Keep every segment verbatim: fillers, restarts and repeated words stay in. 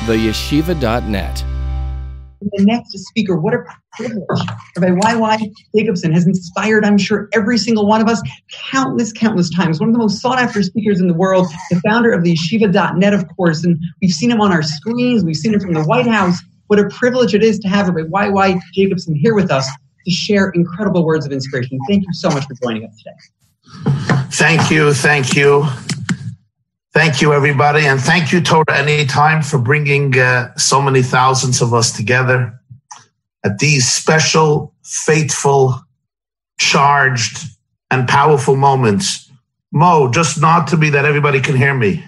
the yeshiva dot net. The next speaker, what a privilege. Rabbi Y Y Jacobson has inspired, I'm sure, every single one of us countless, countless times. One of the most sought-after speakers in the world, the founder of the yeshiva dot net, of course, and we've seen him on our screens. We've seen him from the White House. What a privilege it is to have Rabbi Y Y Jacobson here with us to share incredible words of inspiration. Thank you so much for joining us today. Thank you, thank you. Thank you, everybody, and thank you, Torah Anytime, for bringing uh, so many thousands of us together at these special, faithful, charged, and powerful moments. Mo, just nod to me that everybody can hear me.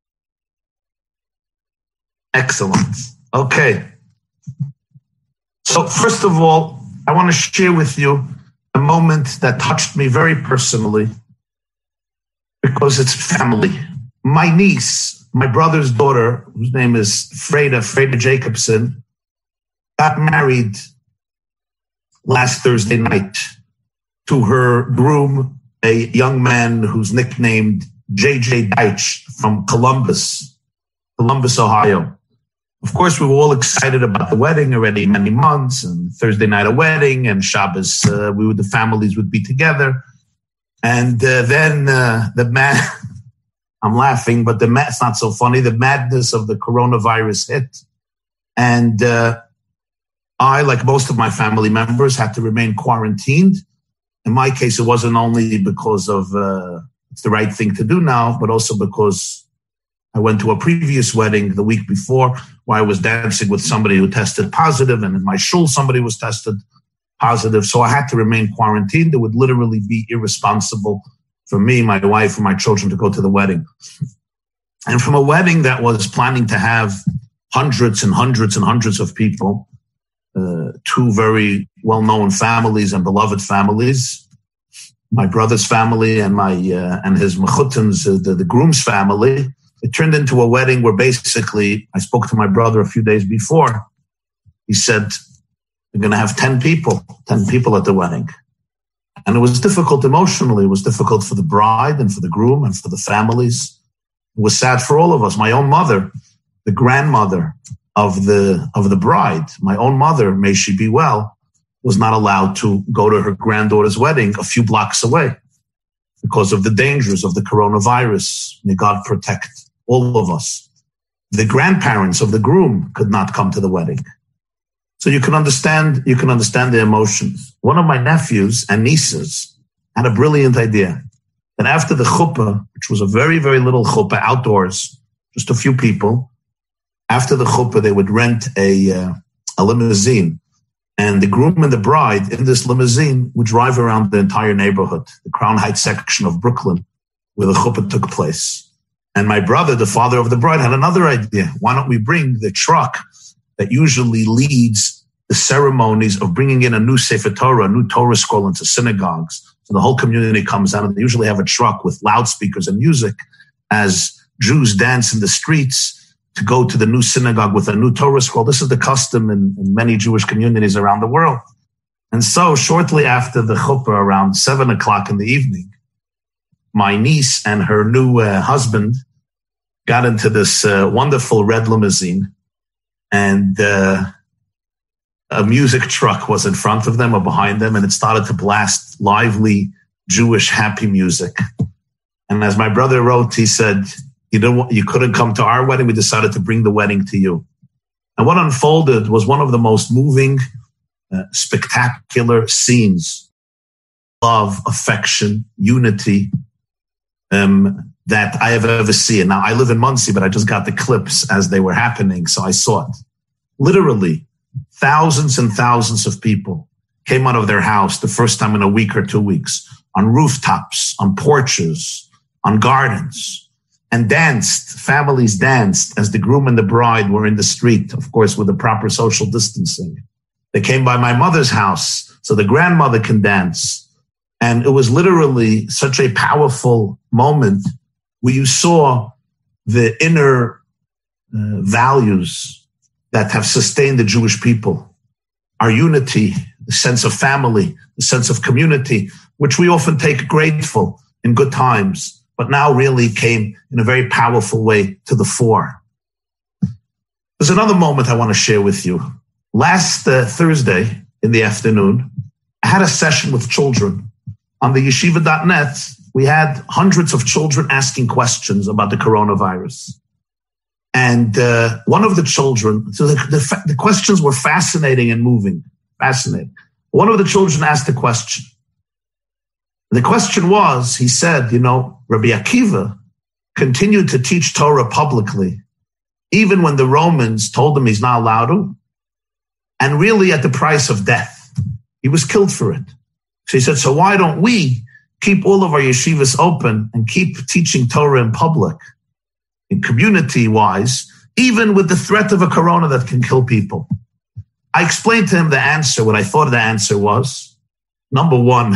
Excellent. Okay. So, first of all, I want to share with you a moment that touched me very personally because it's family. My niece, my brother's daughter, whose name is Freda, Freda Jacobson, got married last Thursday night to her groom, a young man who's nicknamed J J Deitch from Columbus, Columbus, Ohio. Of course, we were all excited about the wedding already many months, and Thursday night a wedding, and Shabbos, uh, we would, the families would be together. And uh, then uh, the man... I'm laughing, but the it's not so funny. The madness of the coronavirus hit. And uh, I, like most of my family members, had to remain quarantined. In my case, it wasn't only because of uh, it's the right thing to do now, but also because I went to a previous wedding the week before where I was dancing with somebody who tested positive, and in my shul, somebody was tested positive. So I had to remain quarantined. It would literally be irresponsible for me, my wife, and my children to go to the wedding. And from a wedding that was planning to have hundreds and hundreds and hundreds of people, uh, two very well-known families and beloved families, my brother's family and my uh, and his mechutan's, uh, the, the groom's family, it turned into a wedding where basically, I spoke to my brother a few days before. He said, we're going to have ten people, ten people at the wedding. And it was difficult emotionally. It was difficult for the bride and for the groom and for the families. It was sad for all of us. My own mother, the grandmother of the of the bride, my own mother, may she be well, was not allowed to go to her granddaughter's wedding a few blocks away because of the dangers of the coronavirus. May God protect all of us. The grandparents of the groom could not come to the wedding. So you can understand, you can understand the emotions. One of my nephews and nieces had a brilliant idea that after the chuppah, which was a very, very little chuppah outdoors, just a few people, after the chuppah, they would rent a, uh, a limousine, and the groom and the bride in this limousine would drive around the entire neighborhood, the Crown Heights section of Brooklyn, where the chuppah took place. And my brother, the father of the bride, had another idea. Why don't we bring the truck that usually leads the ceremonies of bringing in a new Sefer Torah, a new Torah scroll into synagogues. So the whole community comes out, and they usually have a truck with loudspeakers and music as Jews dance in the streets to go to the new synagogue with a new Torah scroll. This is the custom in, in many Jewish communities around the world. And so shortly after the chuppah, around seven o'clock in the evening, my niece and her new uh, husband got into this uh, wonderful red limousine, and uh, a music truck was in front of them or behind them, and it started to blast lively Jewish happy music. And as my brother wrote, he said, you don't want, you couldn't come to our wedding. We decided to bring the wedding to you. And what unfolded was one of the most moving, uh, spectacular scenes. Love, affection, unity, um, that I have ever seen. Now, I live in Monsey, but I just got the clips as they were happening, so I saw it. Literally, thousands and thousands of people came out of their house the first time in a week or two weeks, on rooftops, on porches, on gardens, and danced. Families danced as the groom and the bride were in the street, of course, with the proper social distancing. They came by my mother's house so the grandmother can dance. And it was literally such a powerful moment where you saw the inner uh, values that have sustained the Jewish people. Our unity, the sense of family, the sense of community, which we often take grateful in good times, but now really came in a very powerful way to the fore. There's another moment I want to share with you. Last uh, Thursday in the afternoon, I had a session with children. On the yeshiva dot net, we had hundreds of children asking questions about the coronavirus. And uh, one of the children, so the, the, the questions were fascinating and moving, fascinating. One of the children asked a question. The question was, he said, you know, Rabbi Akiva continued to teach Torah publicly, even when the Romans told him he's not allowed to, and really at the price of death. He was killed for it. So he said, so why don't we keep all of our yeshivas open and keep teaching Torah in public, in community-wise, even with the threat of a corona that can kill people? I explained to him the answer. What I thought the answer was, number one,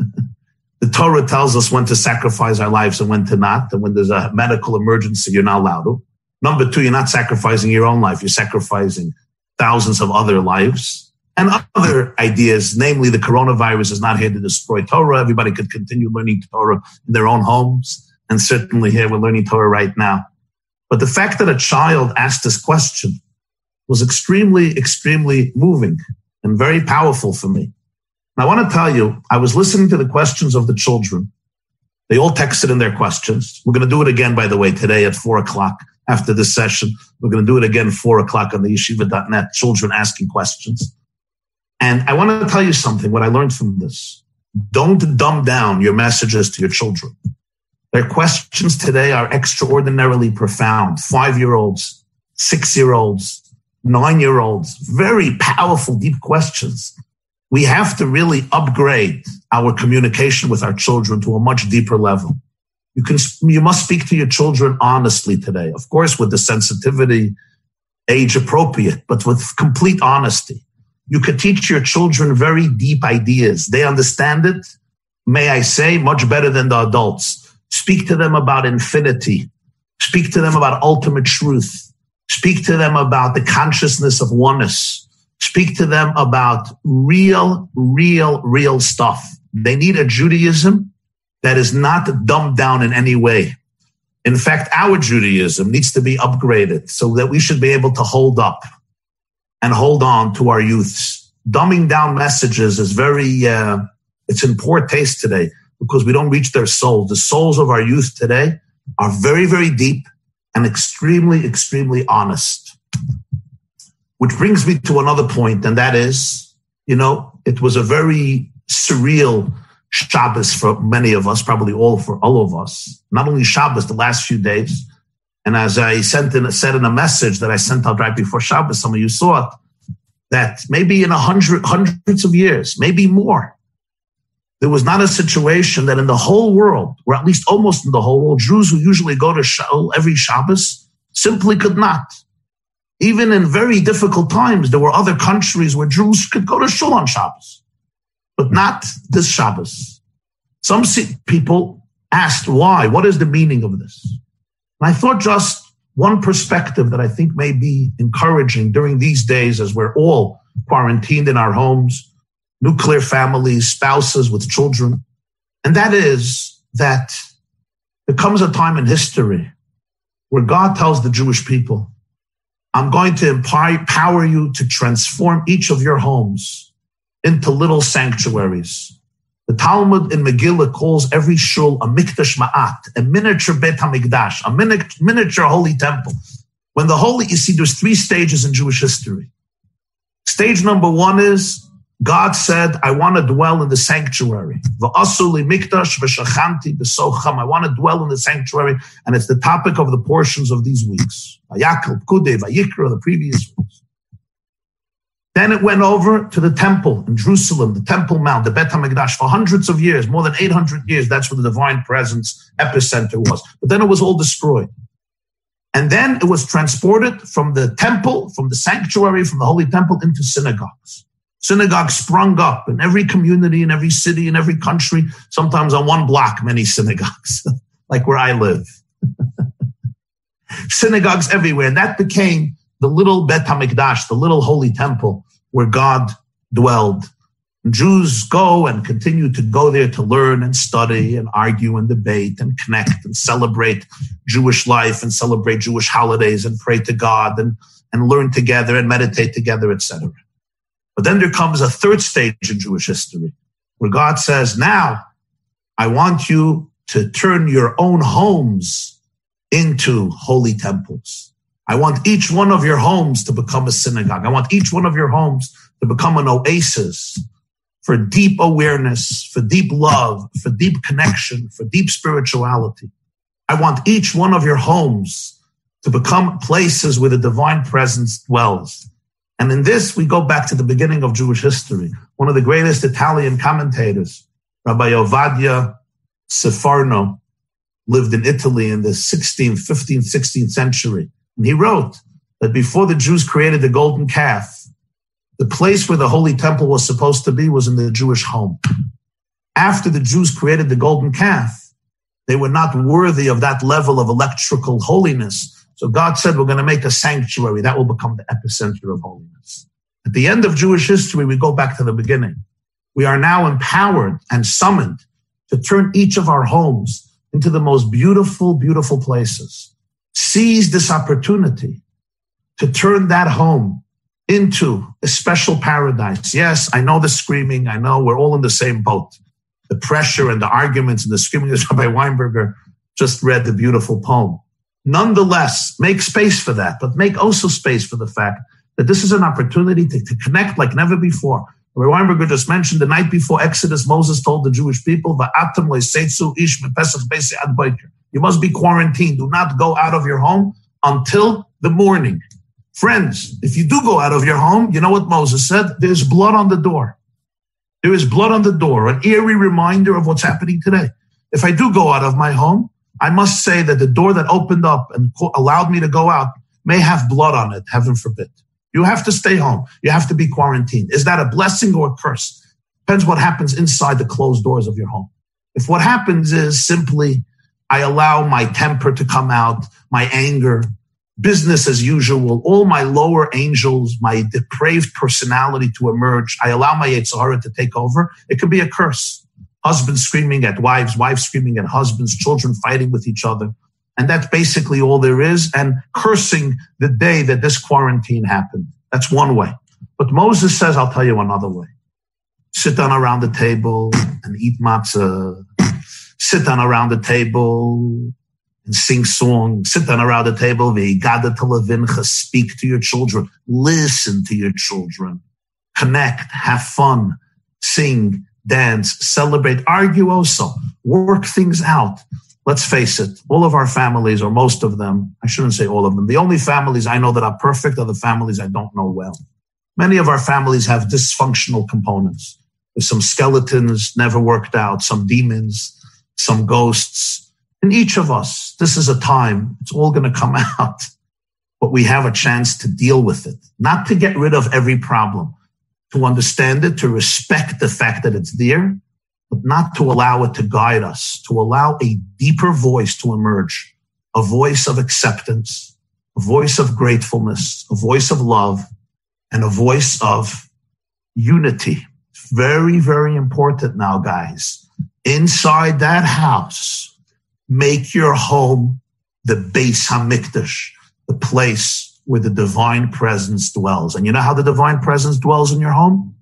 the Torah tells us when to sacrifice our lives and when to not. And when there's a medical emergency, you're not allowed to. Number two, you're not sacrificing your own life. You're sacrificing thousands of other lives and other ideas. Namely, the coronavirus is not here to destroy Torah. Everybody could continue learning Torah in their own homes. And certainly here we're learning Torah right now. But the fact that a child asked this question was extremely, extremely moving and very powerful for me. And I want to tell you, I was listening to the questions of the children. They all texted in their questions. We're going to do it again, by the way, today at four o'clock after this session. We're going to do it again four o'clock on the yeshiva dot net, children asking questions. And I want to tell you something, what I learned from this. Don't dumb down your messages to your children. Their questions today are extraordinarily profound. Five-year-olds, six-year-olds, nine-year-olds, very powerful, deep questions. We have to really upgrade our communication with our children to a much deeper level. You can, you must speak to your children honestly today, of course, with the sensitivity, age appropriate, but with complete honesty. You could teach your children very deep ideas. They understand it, may I say, much better than the adults. Speak to them about infinity. Speak to them about ultimate truth. Speak to them about the consciousness of oneness. Speak to them about real, real, real stuff. They need a Judaism that is not dumbed down in any way. In fact, our Judaism needs to be upgraded so that we should be able to hold up and hold on to our youths. Dumbing down messages is very, uh, it's in poor taste today because we don't reach their souls. The souls of our youth today are very, very deep and extremely, extremely honest. Which brings me to another point, and that is, you know, it was a very surreal Shabbos for many of us, probably all for all of us. Not only Shabbos, the last few days. And as I sent in, said in a message that I sent out right before Shabbos, some of you saw it, that maybe in a hundred, hundreds of years, maybe more, there was not a situation that in the whole world, or at least almost in the whole world, Jews who usually go to Shul every Shabbos simply could not. Even in very difficult times, there were other countries where Jews could go to Shul on Shabbos, but not this Shabbos. Some people asked why, what is the meaning of this? And I thought just one perspective that I think may be encouraging during these days as we're all quarantined in our homes, nuclear families, spouses with children. And that is that there comes a time in history where God tells the Jewish people, I'm going to empower you to transform each of your homes into little sanctuaries. The Talmud in Megillah calls every shul a mikdash ma'at, a miniature Beit HaMikdash, a miniature holy temple. When the holy, you see, there's three stages in Jewish history. Stage number one is God said, I want to dwell in the sanctuary. V'asu li mikdash v'shachanti b'socham. I want to dwell in the sanctuary, and it's the topic of the portions of these weeks. Vayakal, Pkudei, Vayikra, the previous weeks. Then it went over to the temple in Jerusalem, the Temple Mount, the Beit HaMikdash. For hundreds of years, more than eight hundred years, that's where the divine presence epicenter was. But then it was all destroyed. And then it was transported from the temple, from the sanctuary, from the holy temple into synagogues. Synagogues sprung up in every community, in every city, in every country, sometimes on one block, many synagogues, like where I live. Synagogues everywhere. And that became the little Beit HaMikdash, the little holy temple where God dwelled. And Jews go and continue to go there to learn and study and argue and debate and connect and celebrate Jewish life and celebrate Jewish holidays and pray to God and and learn together and meditate together, et cetera. But then there comes a third stage in Jewish history where God says, now I want you to turn your own homes into holy temples. I want each one of your homes to become a synagogue. I want each one of your homes to become an oasis for deep awareness, for deep love, for deep connection, for deep spirituality. I want each one of your homes to become places where the divine presence dwells. And in this, we go back to the beginning of Jewish history. One of the greatest Italian commentators, Rabbi Ovadia Sefarno, lived in Italy in the sixteenth, fifteenth, sixteenth century. And he wrote that before the Jews created the golden calf, the place where the Holy Temple was supposed to be was in the Jewish home. After the Jews created the golden calf, they were not worthy of that level of electrical holiness. So God said, we're going to make a sanctuary. That will become the epicenter of holiness. At the end of Jewish history, we go back to the beginning. We are now empowered and summoned to turn each of our homes into the most beautiful, beautiful places. Seize this opportunity to turn that home into a special paradise. Yes, I know the screaming. I know we're all in the same boat. The pressure and the arguments and the screaming, as Rabbi Weinberger just read the beautiful poem. Nonetheless, make space for that, but make also space for the fact that this is an opportunity to, to connect like never before. Rabbi Weinberger just mentioned the night before Exodus, Moses told the Jewish people, you must be quarantined. Do not go out of your home until the morning. Friends, if you do go out of your home, you know what Moses said? There's blood on the door. There is blood on the door, an eerie reminder of what's happening today. If I do go out of my home, I must say that the door that opened up and allowed me to go out may have blood on it, heaven forbid. You have to stay home. You have to be quarantined. Is that a blessing or a curse? Depends what happens inside the closed doors of your home. If what happens is simply I allow my temper to come out, my anger, business as usual, all my lower angels, my depraved personality to emerge, I allow my Yetzer Hara to take over, it could be a curse. Husbands screaming at wives, wives screaming at husbands, children fighting with each other. And that's basically all there is, and cursing the day that this quarantine happened. That's one way. But Moses says, I'll tell you another way. Sit down around the table and eat matzah. Sit down around the table and sing songs. Sit down around the table, v'igada televincha, speak to your children. Listen to your children. Connect, have fun, sing, dance, celebrate, argue also, work things out. Let's face it, all of our families, or most of them, I shouldn't say all of them, the only families I know that are perfect are the families I don't know well. Many of our families have dysfunctional components. There's some skeletons never worked out, some demons, some ghosts. In each of us, this is a time, it's all going to come out, but we have a chance to deal with it, not to get rid of every problem, to understand it, to respect the fact that it's there, but not to allow it to guide us, to allow a deeper voice to emerge, a voice of acceptance, a voice of gratefulness, a voice of love, and a voice of unity. Very, very important now, guys. Inside that house, make your home the Beis HaMikdash, the place where the divine presence dwells. And you know how the divine presence dwells in your home?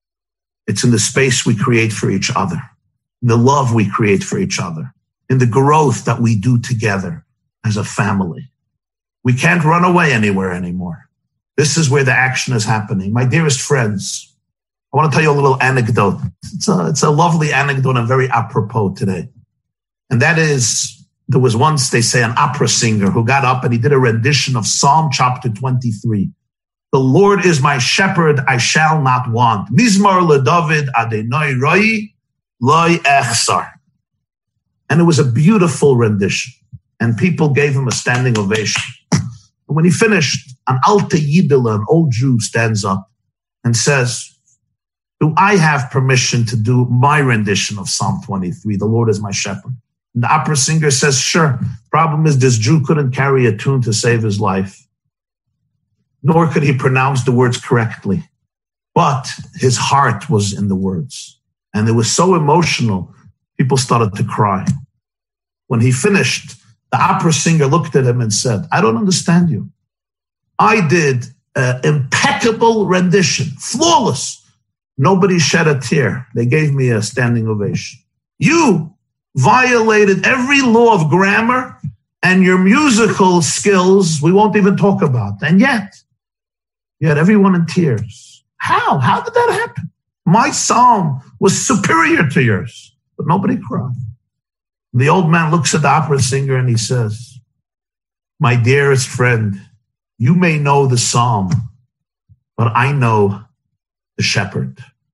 It's in the space we create for each other, in the love we create for each other, in the growth that we do together as a family. We can't run away anywhere anymore. This is where the action is happening. My dearest friends, I want to tell you a little anecdote. It's a, it's a lovely anecdote and very apropos today. And that is, there was once, they say, an opera singer who got up and he did a rendition of Psalm chapter twenty-three. The Lord is my shepherd, I shall not want. Mizmor LeDavid Adonai Roi Loi Echsar. And it was a beautiful rendition. And people gave him a standing ovation. And when he finished, an Alte Yidel, an old Jew, stands up and says, do I have permission to do my rendition of Psalm twenty-three? The Lord is my shepherd. And the opera singer says, sure. Problem is, this Jew couldn't carry a tune to save his life, nor could he pronounce the words correctly. But his heart was in the words. And it was so emotional, people started to cry. When he finished, the opera singer looked at him and said, I don't understand you. I did an impeccable rendition, flawless. Nobody shed a tear. They gave me a standing ovation. You violated every law of grammar, and your musical skills we won't even talk about. And yet, you had everyone in tears. How? How did that happen? My psalm was superior to yours, but nobody cried. The old man looks at the opera singer and he says, my dearest friend, you may know the psalm, but I know the shepherd.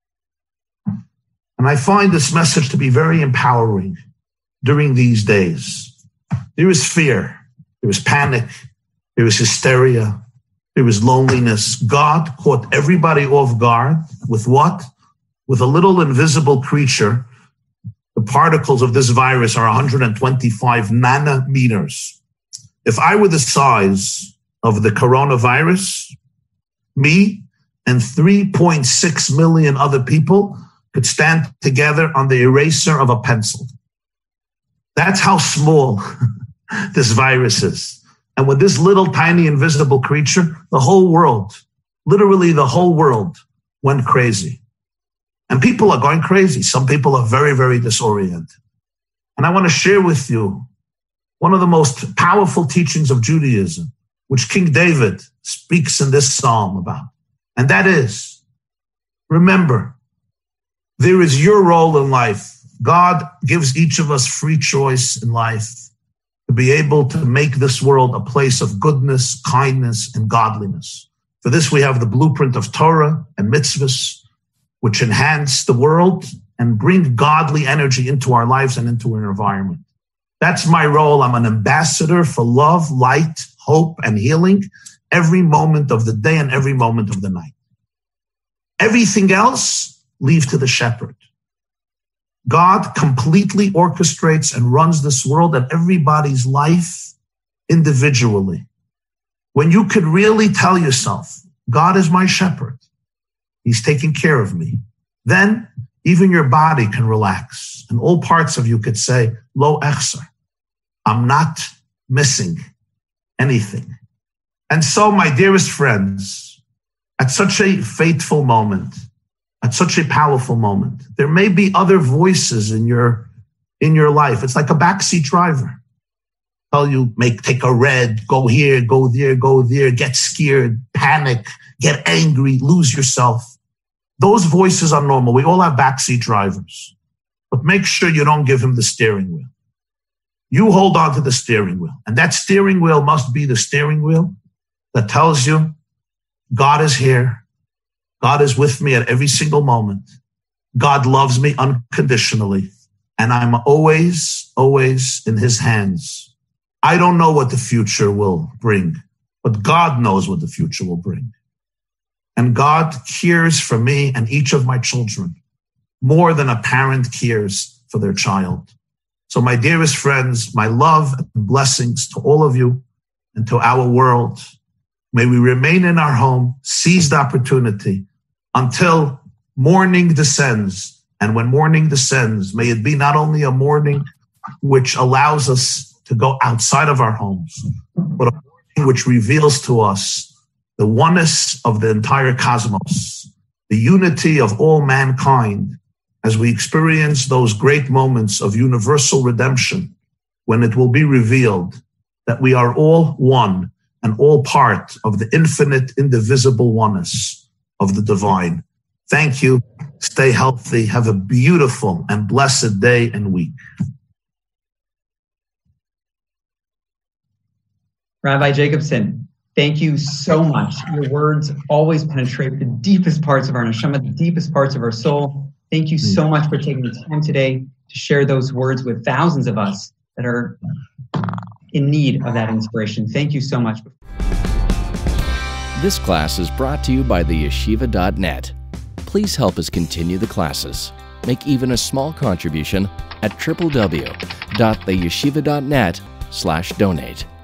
And I find this message to be very empowering during these days. There is fear, there is panic, there is hysteria, there is loneliness. God caught everybody off guard with what? With a little invisible creature. The particles of this virus are one hundred twenty-five nanometers. If I were the size of the coronavirus, me and three point six million other people could stand together on the eraser of a pencil. That's how small this virus is. And with this little tiny invisible creature, the whole world, literally the whole world went crazy. And people are going crazy. Some people are very, very disoriented. And I want to share with you one of the most powerful teachings of Judaism, which King David speaks in this psalm about. And that is, remember, there is your role in life. God gives each of us free choice in life to be able to make this world a place of goodness, kindness, and godliness. For this, we have the blueprint of Torah and mitzvahs, which enhance the world and bring godly energy into our lives and into our environment. That's my role. I'm an ambassador for love, light, hope, and healing every moment of the day and every moment of the night. Everything else, leave to the shepherd. God completely orchestrates and runs this world and everybody's life individually. When you could really tell yourself, God is my shepherd, he's taking care of me, then even your body can relax and all parts of you could say, Lo echser, I'm not missing anything. And so, my dearest friends, at such a fateful moment, at such a powerful moment, there may be other voices in your in your life. It's like a backseat driver. Tell you, make take a red, go here, go there, go there, get scared, panic, get angry, lose yourself. Those voices are normal. We all have backseat drivers. But make sure you don't give him the steering wheel. You hold on to the steering wheel. And that steering wheel must be the steering wheel that tells you God is here. God is with me at every single moment. God loves me unconditionally. And I'm always, always in his hands. I don't know what the future will bring, but God knows what the future will bring. And God cares for me and each of my children more than a parent cares for their child. So my dearest friends, my love and blessings to all of you and to our world. May we remain in our home, seize the opportunity until morning descends. And when morning descends, may it be not only a morning which allows us to go outside of our homes, but a morning which reveals to us the oneness of the entire cosmos, the unity of all mankind, as we experience those great moments of universal redemption, when it will be revealed that we are all one and all part of the infinite, indivisible oneness of the divine. Thank you. Stay healthy. Have a beautiful and blessed day and week. Rabbi Jacobson, thank you so much. Your words always penetrate the deepest parts of our neshama, the deepest parts of our soul. Thank you so much for taking the time today to share those words with thousands of us that are in need of that inspiration. Thank you so much. This class is brought to you by the yeshiva dot net. Please help us continue the classes. Make even a small contribution at w w w dot the yeshiva dot net slash donate.